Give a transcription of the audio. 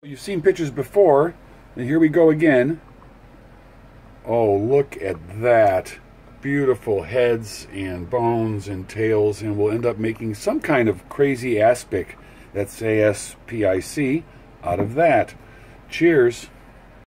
You've seen pictures before, and here we go again. Oh, look at that. Beautiful heads and bones and tails, and we'll end up making some kind of crazy aspic, that's A-S-P-I-C, out of that. Cheers.